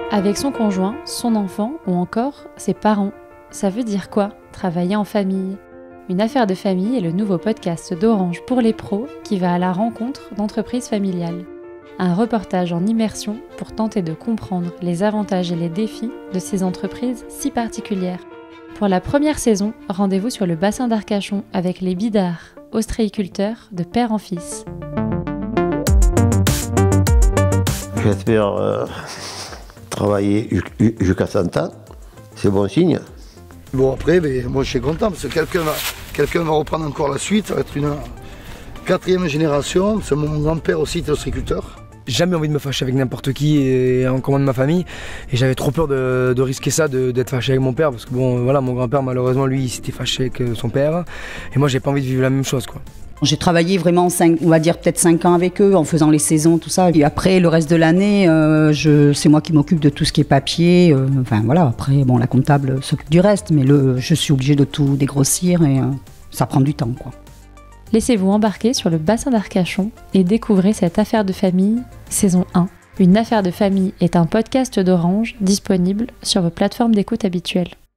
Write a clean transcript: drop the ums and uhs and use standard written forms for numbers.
Avec son conjoint, son enfant ou encore ses parents. Ça veut dire quoi, travailler en famille ? Une affaire de famille est le nouveau podcast d'Orange pour les pros qui va à la rencontre d'entreprises familiales. Un reportage en immersion pour tenter de comprendre les avantages et les défis de ces entreprises si particulières. Pour la première saison, rendez-vous sur le bassin d'Arcachon avec les Bidards, ostréiculteurs de père en fils. J'espère travailler jusqu'à 100 ans, c'est bon signe. Bon après, moi je suis content parce que quelqu'un va reprendre encore la suite, ça va être une 4e génération, parce que mon grand-père aussi était ostréiculteur. J'ai jamais envie de me fâcher avec n'importe qui et encore moins de ma famille, et j'avais trop peur de risquer ça, d'être fâché avec mon père, parce que bon voilà, mon grand-père malheureusement lui il s'était fâché avec son père, et moi j'ai pas envie de vivre la même chose quoi. J'ai travaillé vraiment on va dire peut-être 5 ans avec eux en faisant les saisons, tout ça. Et après, le reste de l'année, c'est moi qui m'occupe de tout ce qui est papier. Enfin voilà, après, bon, la comptable s'occupe du reste, mais je suis obligée de tout dégrossir et ça prend du temps, quoi. Laissez-vous embarquer sur le bassin d'Arcachon et découvrez cette affaire de famille, saison 1. Une affaire de famille est un podcast d'Orange disponible sur vos plateformes d'écoute habituelles.